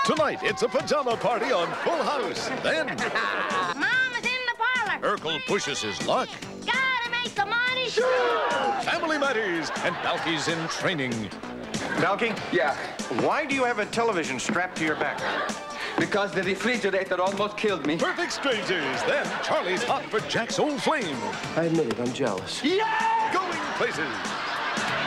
Tonight, it's a pajama party on Full House. Then, Mama's in the parlor. Urkel pushes his luck. Gotta make the money. Family Matters and Balky's in training. Balky? Yeah, Why do you have a television strapped to your back? because the refrigerator almost killed me. Perfect Strangers. Then, Charlie's hot for Jack's old flame. I admit it, I'm jealous. Going places.